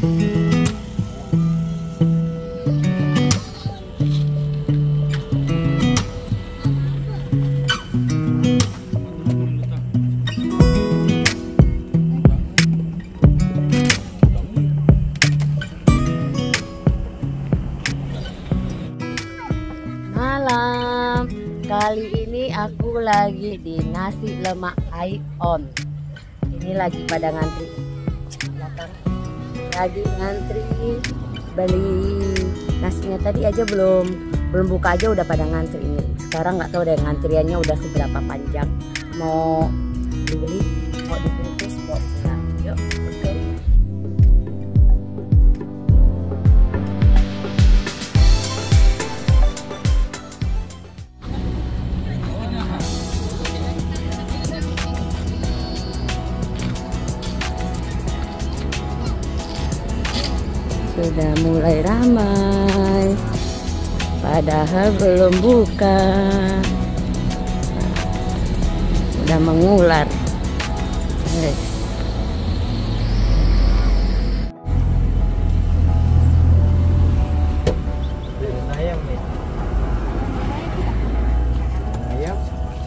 Malam, kali ini aku lagi di nasi lemak Ion. Ini lagi pada ngantri, lagi ngantri beli nasinya. Tadi aja belum buka aja udah pada ngantri ini. Sekarang nggak tahu deh ngantriannya udah seberapa panjang. Mau dibeli, mau dibungkus, mau pulang. Yuk, oke. Sudah mulai ramai, padahal belum buka. Udah mengular. Ayam nih. Ayam.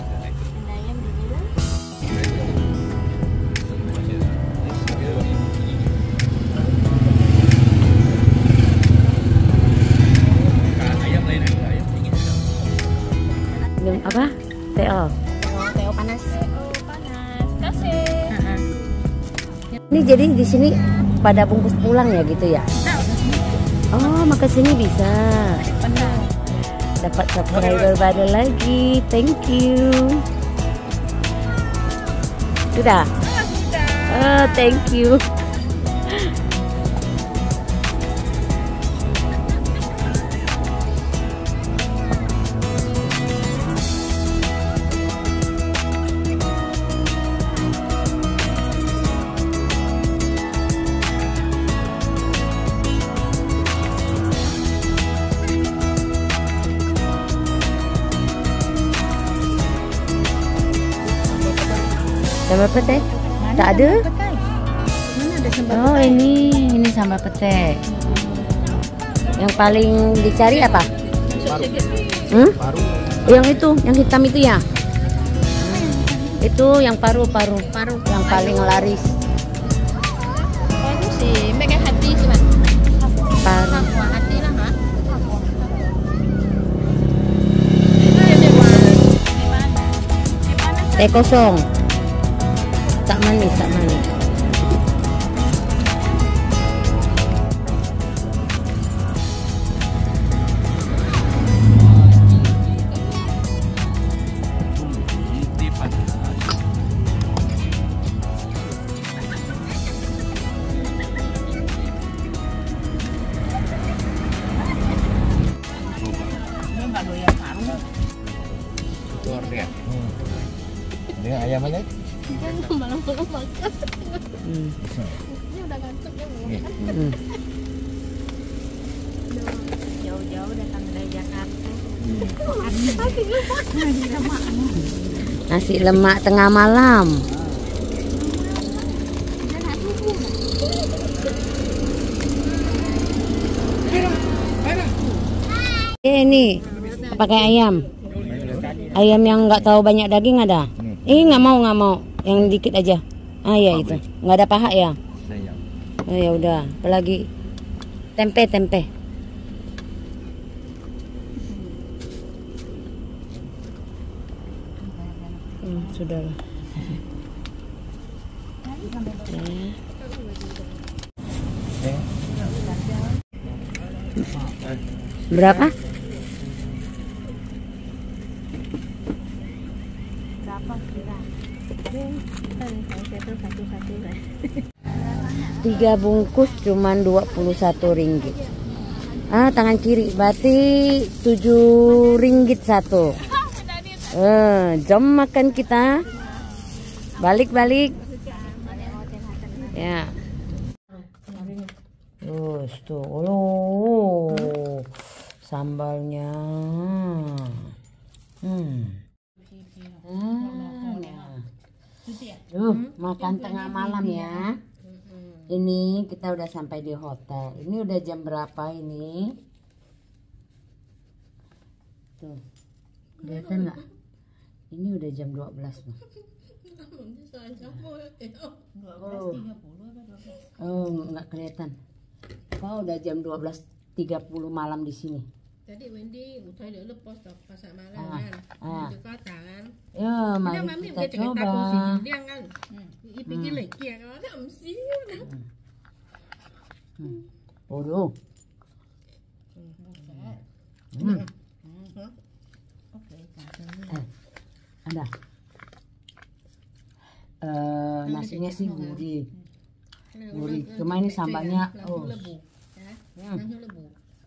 Minum apa? TO. TO panas. Kasih. Ini jadi di sini pada bungkus pulang ya gitu ya? Oh, maka sini bisa. Dapat subscriber baru lagi. Thank you. Sudah? Oh, thank you. Sambal pete? Tak ada? Mana ada sambal Oh, ini sambal pete. Yang paling dicari apa? Paru. Yang itu, yang hitam itu ya? Itu yang paru. Yang paling laris. Paru sih, mereka hati sih mas. Paru. Hati lah mas. Teh kosong. Tak manis. Ini ayam aja. Malam makan. Ini udah ngantuk ya belum? Jauh-jauh datang dari Jakarta. Nasi lemak tengah malam. Ini pakai ayam. Ayam yang nggak tahu banyak daging ada? Nggak mau. Yang dikit aja. Ah ya itu. Nggak ada paha ya? Oh ya udah. Apalagi tempe. Sudahlah. Berapa? Tiga bungkus cuman 21 ringgit. Tangan kiri berarti 7 ringgit satu. Jom makan kita. Balik. Ya. Tuh. Oh, sambalnya. Makan tengah malam ya. Ini kita udah sampai di hotel. Ini udah jam berapa ini? Tuh, kelihatan nggak? Ini udah jam 12 loh. Oh, nggak kelihatan. Oh, udah jam 12.30 malam di sini. Tadi Wendy utai dia lepas tak pasar malam Ah, kan. ah. Di kota kan. Ya, mari Mami kita udah cakap coba. tahu sih dia kan. Pergi lagi kan. Ada mesti. Waduh. Ada. Nasinya sih gurih. Gurih. Cuma ini sambalnya, oh. Lebu. Ya. Langsung lebu.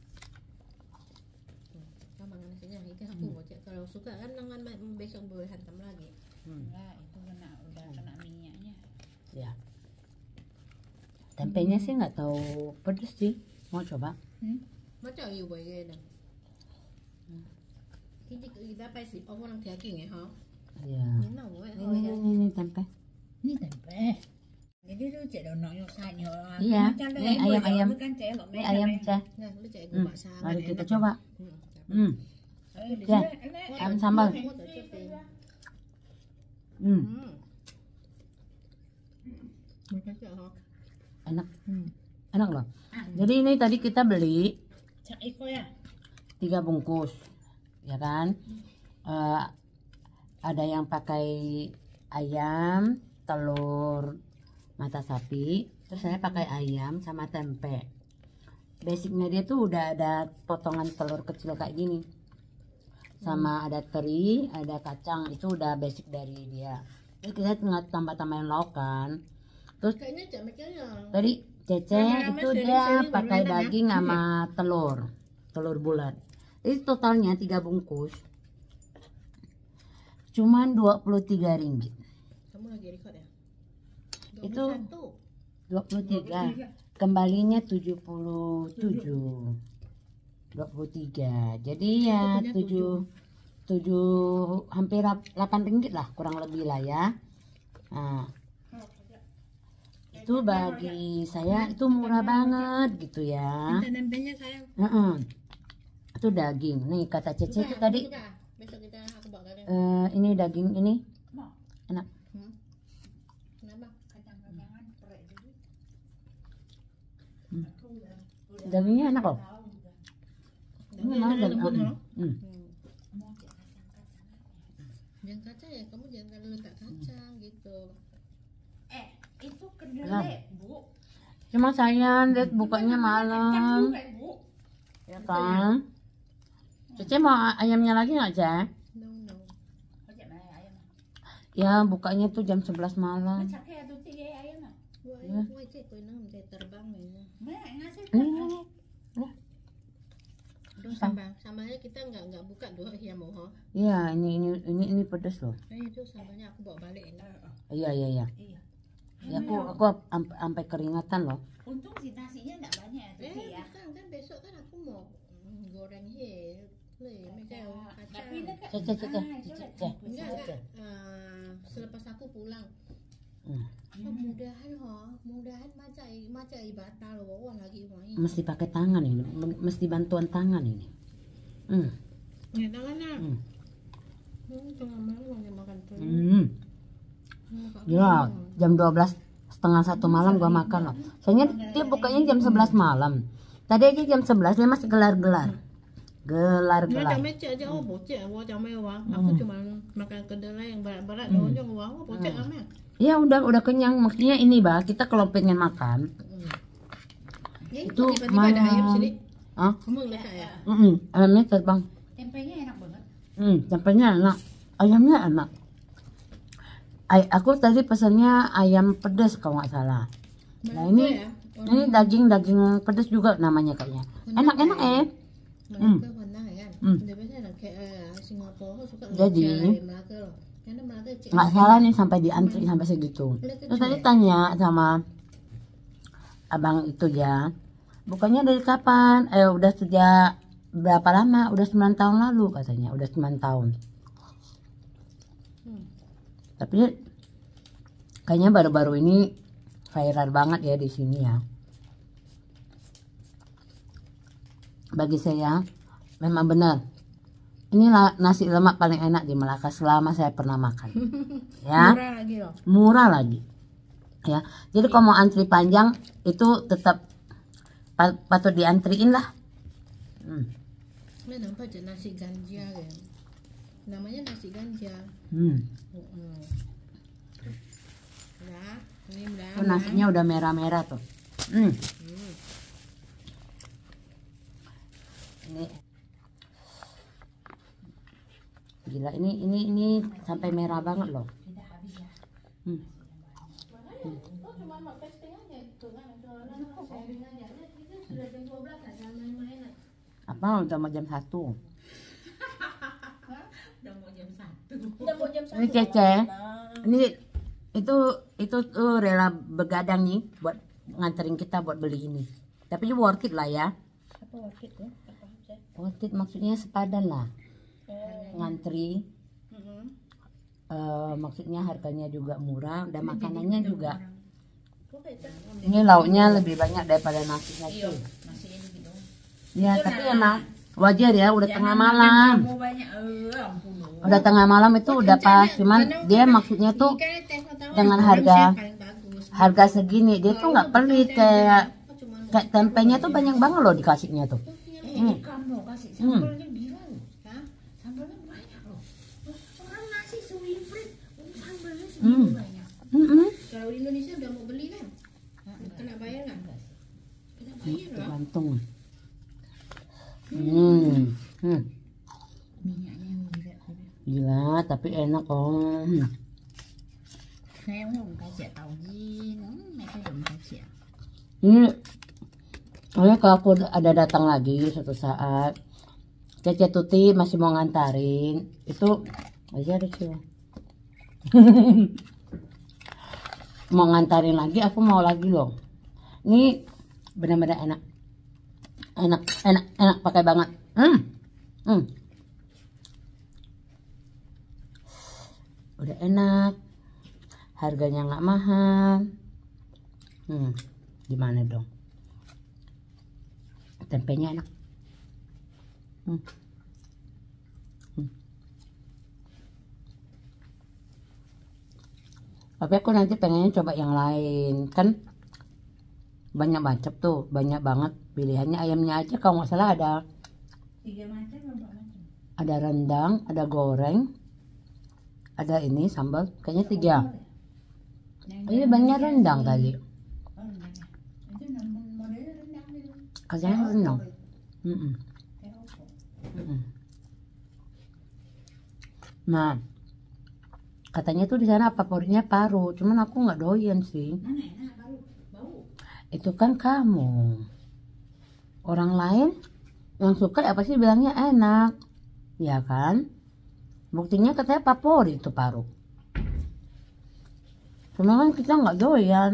Kau makan nasinya itu aku baca kalau suka kan dengan besok boleh hantam lagi. Enggak, itu udah kena minyaknya. Ya. Tempenya sih nggak tahu pedes sih. Mau coba? Macam you boleh gini. Kita pasti orang daging ya, ha? Iya. Ini nào vậy thôi. Ini tempe. Ini tempe. Jadi lu cek donok yang sanya. Iya. Ini ayam-ayam. Ini ayam cah. Nah, lu cek gua baksa. Mari kita coba. Hmm. Ya. Ayam sambal. Macam tu ha. Enak. Enak loh. Jadi ini tadi kita beli Cak iko ya. 3 bungkus. Ya kan? Ada yang pakai ayam, telur mata sapi, terus saya pakai ayam sama tempe. Basicnya dia tuh udah ada potongan telur kecil kayak gini, sama ada teri, ada kacang, itu udah basic dari dia. Terus kita tinggal tambah-tambahin lauk kan. Terus Kayaknya cak mikirnya. tadi Cece itu dia pakai daging sama telur bulat. Itu totalnya 3 bungkus. Cuman 23 ringgit. Kamu lagi record ya? Itu 21. 23. Kembalinya 77. 23. Jadi ya 7 hampir 8 ringgit lah, kurang lebih lah ya. Nah, itu bagi saya itu murah banget gitu ya. Tempenya sayang. Itu daging. Nih kata Cece itu tadi Besok kita aku bawa kalian. ini daging ini enak. Kenapa? Kacang-kacangan perek dulu. Dagingnya enak loh. Ini malah daging. Jangan kacang ya, kamu jangan letak kacang gitu. Itu kedelai, Bu. Cuma saya lihat bukanya malam. Bu. Ya kan? Cece mau ayamnya lagi nggak, Cece? No. Ojek mana ayam? Ya bukanya tuh jam 11 malam. Macam kayak tu tiga ayam ah. Wah, cek kau nang cek terbang ni. Mana ngasih? Ini. Aduh sambalnya kita nggak buka doh ya mau ha. Iya, ini pedes loh. Itu sambalnya aku bawa balik ini. Iya. Iya. Ya aku sampai keringatan loh. Untung si nasinya enggak banyak tu ya. Kan besok kan aku mau goreng he. Macam kacang. Tapi dekat Cece. Enggak. Selepas aku pulang. Mudahan macam ibadah loh. Wah lagi wangi. Mesti pakai tangan ini, mesti bantuan tangan ini. Ya tangannya. Tengah malam dia makan tuh. Ya, jam 12 setengah 1 malam gua makan loh. Soalnya dia bukanya jam 11 malam. Tadi aja jam 11 dia masih gelar-gelar. Gelar-gelar. Macam aja bocek, macam mewah. Aku cuma makan kedelai yang berat-berat doang wah bocek amat. Ya udah kenyang. Maksudnya ini bah, kita kalau pengen makan Itu itu tiba-tiba ada ayam mana? sini. Hah? Kamu ngeliat ya? Ayamnya terbang. Tempenya enak banget. Tempenya enak. Ayamnya enak. Aku tadi pesannya ayam pedas kalau nggak salah. Nah ini daging pedas juga namanya kayaknya. Enak-enak Melaka Honda kan. Dia biasanya kayak Singapura suka Jadi Melaka loh. Karena Melaka cik. nggak salah nih sampai diantri sampai segitu. Terus tadi tanya sama abang itu ya, bukannya dari kapan? Udah sejak berapa lama? Udah 9 tahun lalu katanya. Udah 9 tahun. Tapi kayaknya baru-baru ini viral banget ya di sini ya. Bagi saya memang benar. Inilah nasi lemak paling enak di Malaka selama saya pernah makan. Ya. Murah lagi loh. Murah lagi. Ya. Jadi kalau mau antri panjang itu tetap patut diantriin lah. Ini nampak aja nasi ganja ya. Namanya nasi ganja. Nah, ini udah. Tuh nasinya udah merah-merah tuh. Ini gila, ini sampai merah banget loh. Apa udah mau jam 1? Udah mau jam 1. Ini Cece. Ini itu tuh rela begadang nih buat nganterin kita buat beli ini. Tapi worth it lah ya. Apa waktu itu? Worth it maksudnya sepadan lah. Ngantri. Maksudnya harganya juga murah dan makanannya juga. Ini lauknya lebih banyak daripada nasi satu. Masih ini gitu. Ya tapi emang wajar ya, udah tengah malam. Kamu banyak ampun. Udah tengah malam itu udah pas, cuman dia maksudnya tuh dengan harga segini dia tuh nggak pelit, kayak tempenya tuh banyak banget loh dikasihnya tuh. Kamu kasih sambalnya gila loh. Sambalnya banyak loh. Orang nasi sewiprit, sambalnya segitu banyak. Kalau di Indonesia udah mau beli kan? Kena bayar nggak? Kena bayar loh. Tergantung. Minyaknya gila. Gila, tapi enak oh. Saya mau kasih tahu gini, mereka belum kasih. Ini kalau aku ada datang lagi suatu saat, Cece Tuti masih mau ngantarin, itu aja ada sih. Mau ngantarin lagi, aku mau lagi loh. Ini benar-benar enak. Enak pakai banget. Udah enak, harganya nggak mahal. Gimana dong? Tempenya enak. Tapi aku nanti pengennya coba yang lain, kan banyak macam tuh, banyak banget pilihannya. Ayamnya aja kalau nggak salah ada 3 macam, 4 macam. Ada rendang, ada goreng, ada ini sambal, kayaknya 3. Ini banyak rendang tadi. Oh, rendang. Itu modelnya rendang itu. Katanya rendang. Nah, katanya tuh di sana favoritnya paru, cuman aku nggak doyan sih. Mana enak bau. Itu kan kamu. Orang lain yang suka ya pasti bilangnya enak, ya kan? Buktinya katanya favorit itu paru. Cuma kan kita nggak doyan.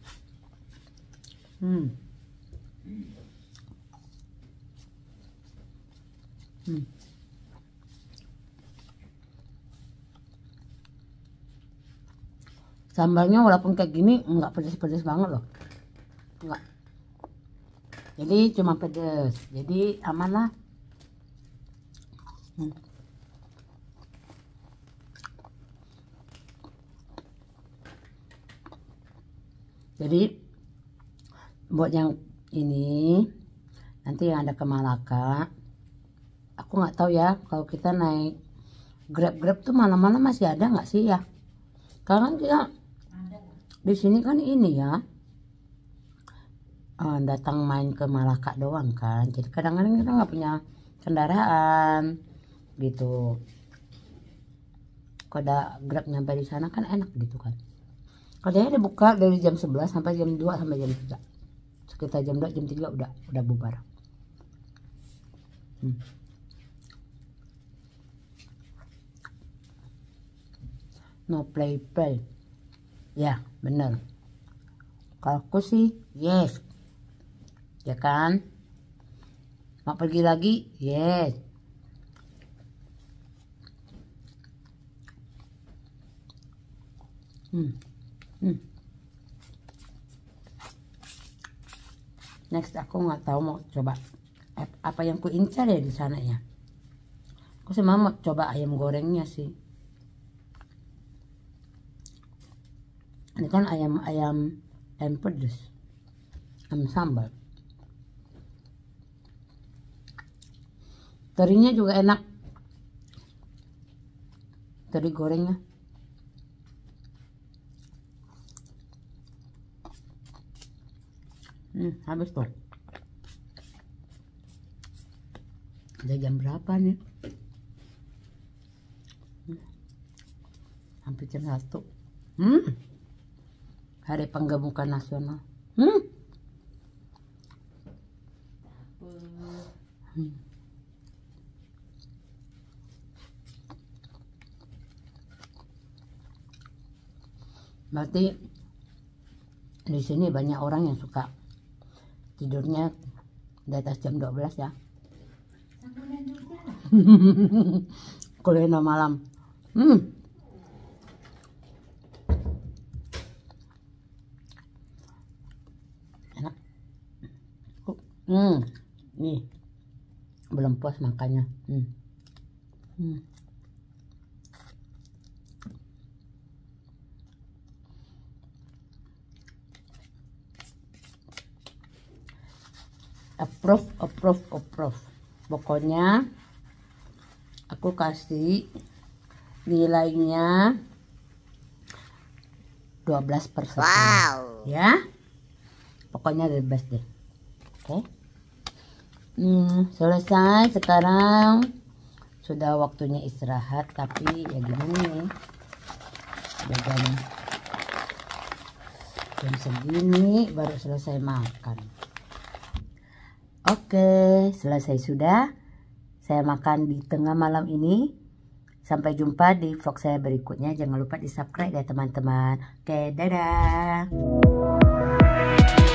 Sambalnya walaupun kayak gini nggak pedes-pedes banget loh, nggak. Jadi cuma pedes, jadi aman lah. Jadi buat yang ini nanti yang ada ke Malaka, aku nggak tahu ya kalau kita naik Grab tuh malam-malam masih ada nggak sih ya? Karena kan kita di sini kan ini ya datang main ke Malaka doang kan, jadi kadang-kadang kita nggak punya kendaraan gitu. Kalau ada Grab nyampe di sana kan enak gitu kan. Katanya dibuka dari jam 11 sampai jam 2 sampai jam 3. Sekitar jam 2 jam 3 udah bubar. No play. Ya bener. Kalau aku sih yes, ya kan. Mau pergi lagi yes. Next aku nggak tahu mau coba apa yang ku incar ya di sana ya. Aku sama mau coba ayam gorengnya sih. Ini kan ayam pedas, ayam sambal. Terinya juga enak. Teri gorengnya. Habis tuh. Udah jam berapa nih? Hampir jam 1. Hari Penggemukan Nasional. Berarti di sini banyak orang yang suka tidurnya di atas jam 12 ya. Kuliner malam. Enak. Nih. Belum puas makannya. Approve. Pokoknya aku kasih nilainya 12/10. Wow. Ya. Pokoknya the best deh. Oke. Selesai sekarang. Sudah waktunya istirahat, tapi ya gimana nih? Jam segini baru selesai makan. Oke, selesai sudah. Saya makan di tengah malam ini. Sampai jumpa di vlog saya berikutnya. Jangan lupa di subscribe ya teman-teman. Oke, dadah.